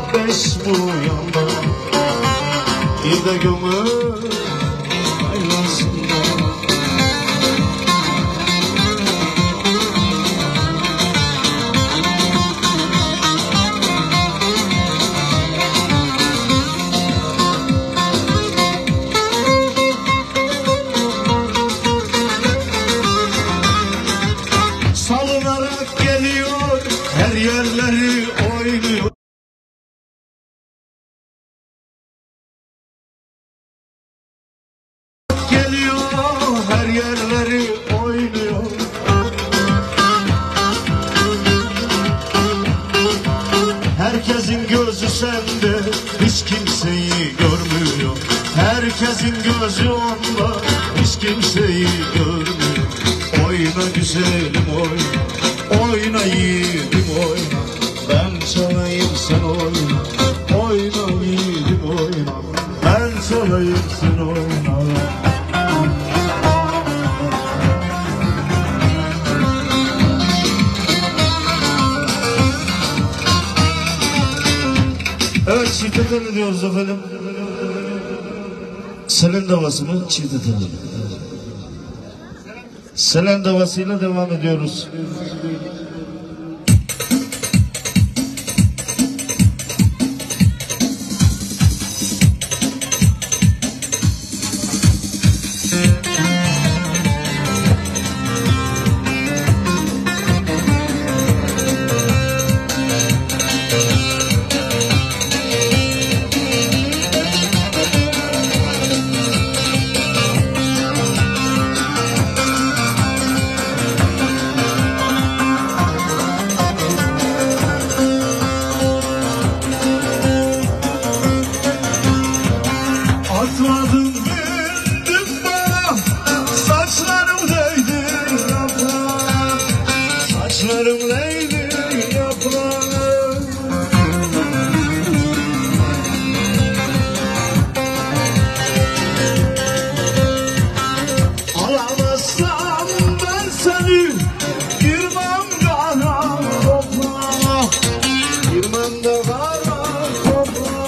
beş bu yanda, bir de gönül aylasında. Salınarak geliyor, her yerleri oynuyor. Geliyor, her yerleri oynuyor. Herkesin gözü sende, hiç kimseyi görmüyor. Herkesin gözü onda, hiç kimseyi görmüyor. Oyna güzelim oyna, oyna yiğidim oyna. Ben çalayım sen oyna, oyna yiğidim oyna. Ben çalayım sen oyna. Evet, çifte telli diyoruz efendim. Selen davası mı? Çifte telli. Selen davasıyla devam ediyoruz. Atladım bindim bana, saçlarım değdi yaprağa, saçlarım değdi yaprağa. Alamazsam ben seni, girmem kara toprağa, girmem de kara toprağa.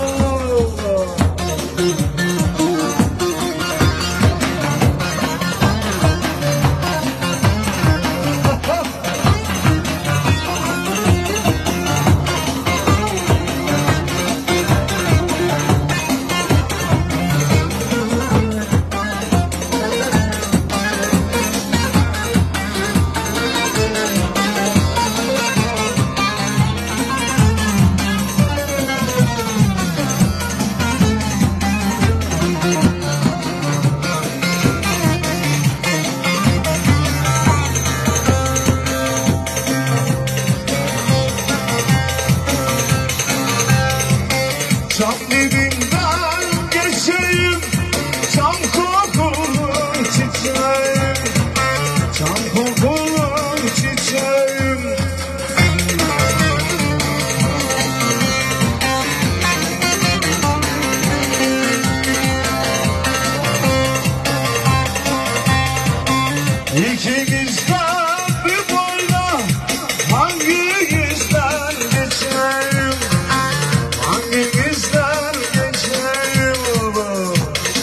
Çam dibinden geçeyim, çam kokulu çiçeğim, çam kokulu çiçeğim. İkimizden bir boyla hangimizden geçeyim, hangimizden geçeyim baba?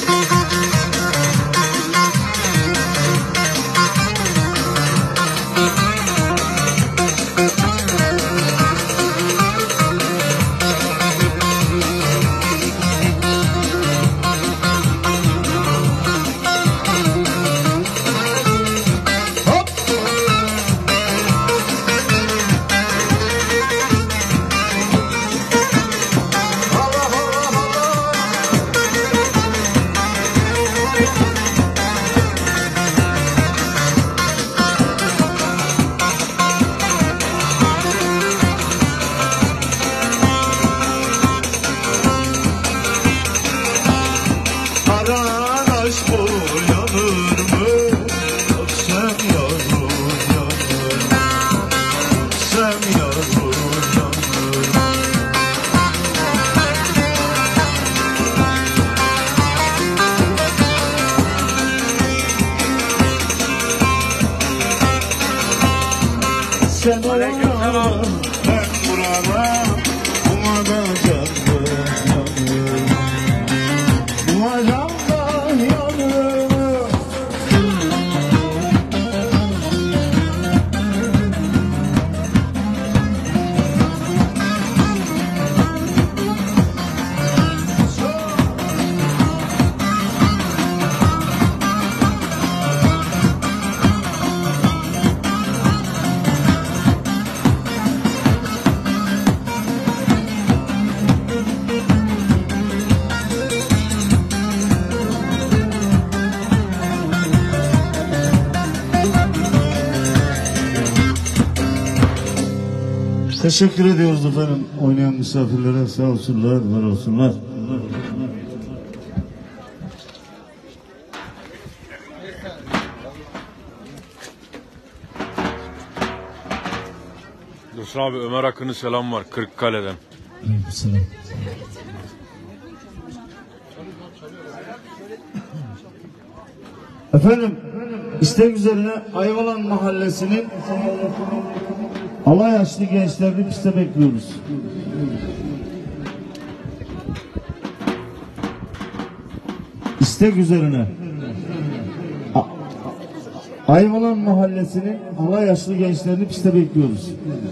Aşk yanır mı? Öpsem yavrum yanır, öpsem yavrum yanır. Sen oraya, ben burada, buna da can Teşekkür ediyoruz efendim oynayan misafirlere, sağ olsunlar, var olsunlar. Dursun abi, Ömer Akın'ın selam var Kırıkkale'den. Aleykümselam. Efendim, istek üzerine Ayvalan Mahallesi'nin alay yaşlı gençlerini piste bekliyoruz. İstek üzerine Ayvalan Mahallesi'nin alay yaşlı gençlerini piste bekliyoruz.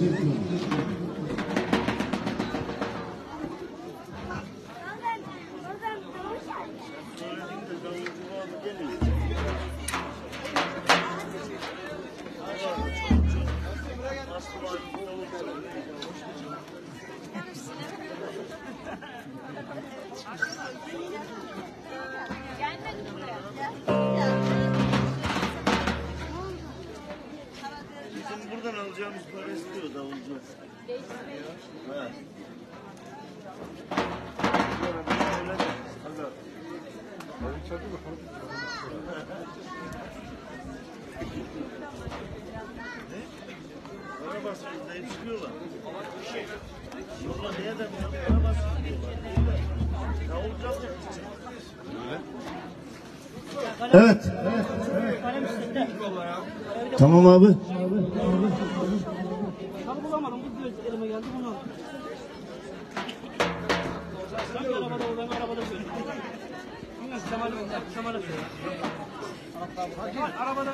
Bizim buradan alacağımız para istiyor davulcu. Evet. Para basıyoruz deyip çıkıyorlar. Yolla niye demiyor? Para basıyoruz diyorlar. Davulcu Evet. Tamam abi. Abi bulamadım. Bu göz elime geldi. Bunu aldım. Ben bir arabada olayım. Arabada söyleyeyim. Bilmiyorum. Kemal'e söyleyeyim. Arabada...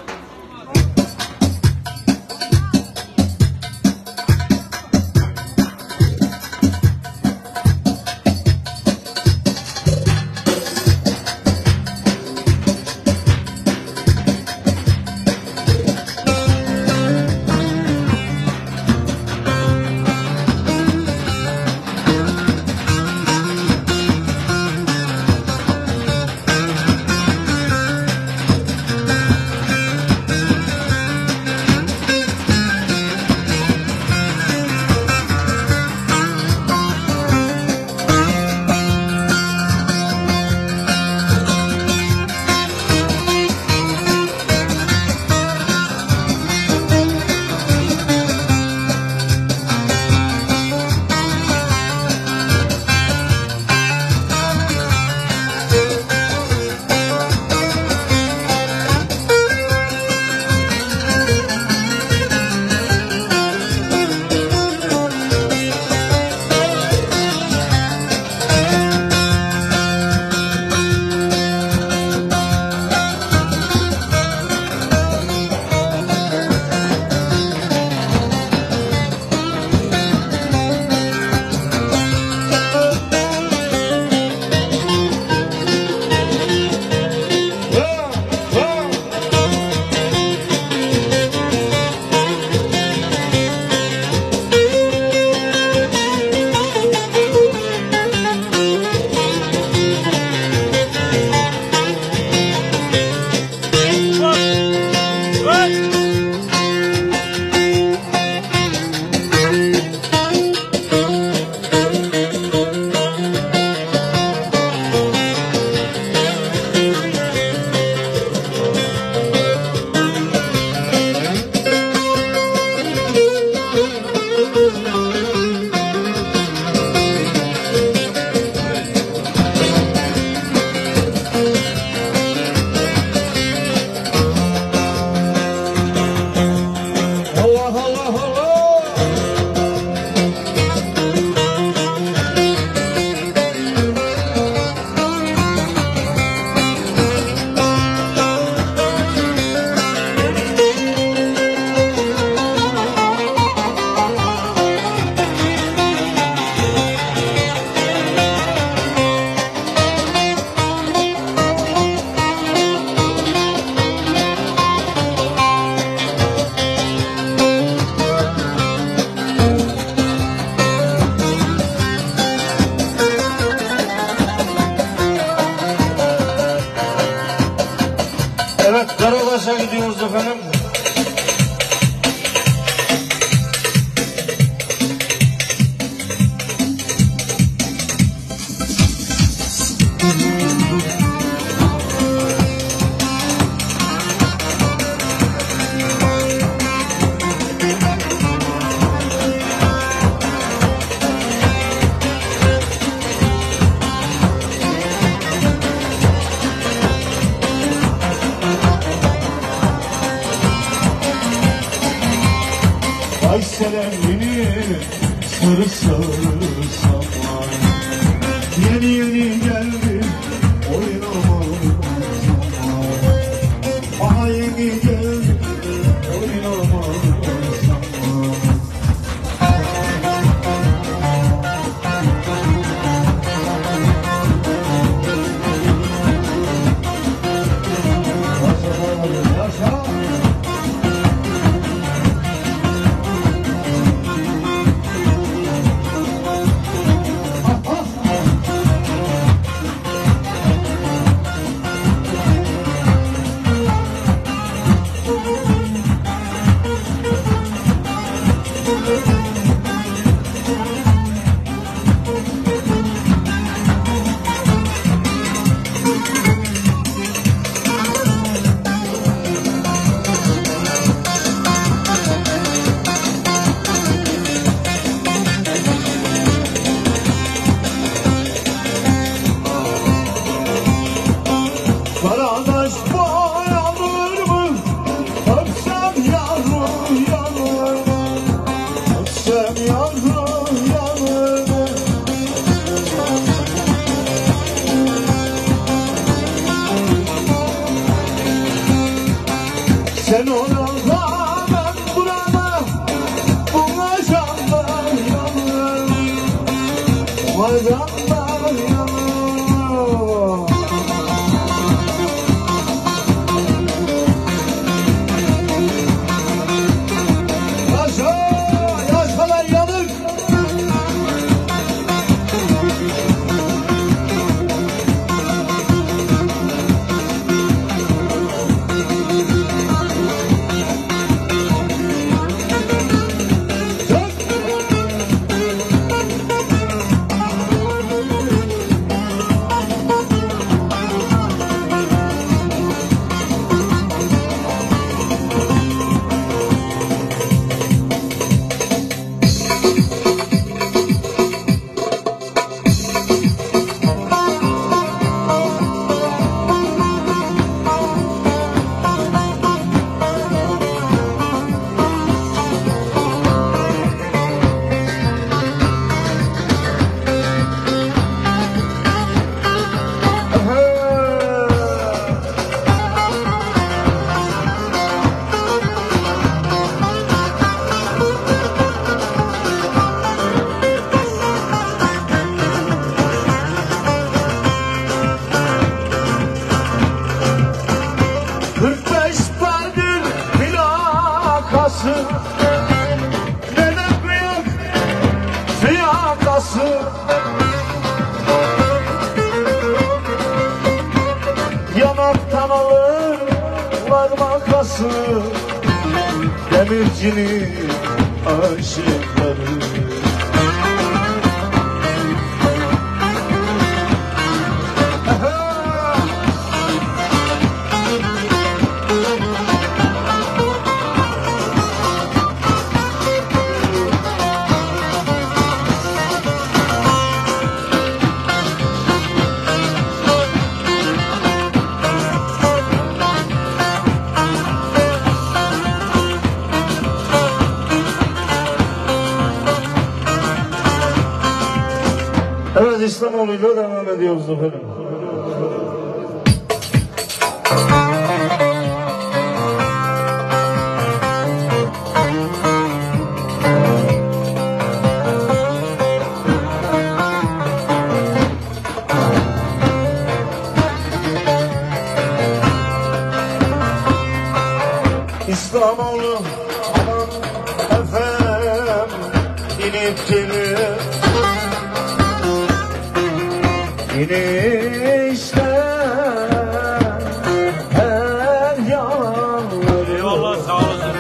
Evet, Karabaş'a gidiyoruz efendim. Ay selamini sarı sarı saman, yeni yeni geldi oynamam zaman. Aha yeni geldi oynamam zaman. Yaşa, Karadaş boyanır mı? Öpsem yavrum yanır mı? Öpsem yavrum yanır mı? Sen orada ben burada, buna canlar yanır, buna canlar yanır. Yaşalar yanık. Ne de büyük fiyakası, yanaktan alırlar makası, demircinin aşıkları. Evet, İslamoğlu'yla devam ediyoruz efendim. İslamoğlu aman efendim inip gelir. Yine işte her yanları. Eyvallah, sağ olasın.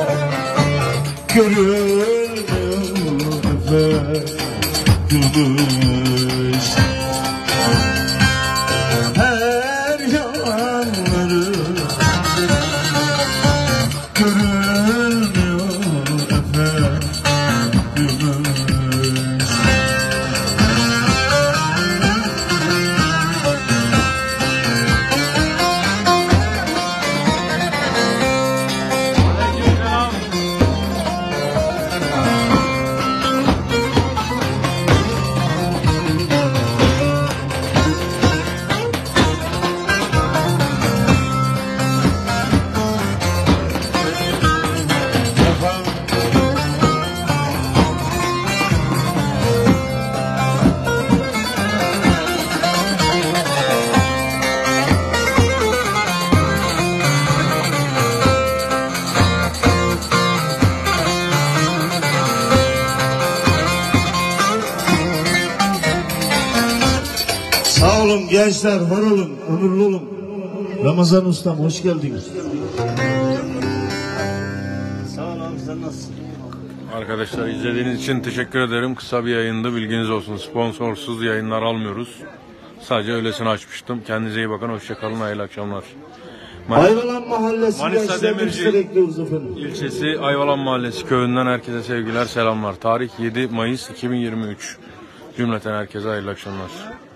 Görüldü ve gümüş. Sağ olun gençler, var olun, ömürlü olun. Ramazan Ustam hoş geldiniz. Sağ ol abi, sen nasılsın? Arkadaşlar izlediğiniz için teşekkür ederim. Kısa bir yayındı, bilginiz olsun. Sponsorsuz yayınlar almıyoruz. Sadece öylesine açmıştım. Kendinize iyi bakın, hoşçakalın, hayırlı akşamlar. Ayvalan Mahallesi Manisa gençlerine Demirci bekliyoruz efendim. ilçesi Ayvalan Mahallesi köyünden herkese sevgiler, selamlar. Tarih 7 Mayıs 2023. Cümleten herkese hayırlı akşamlar.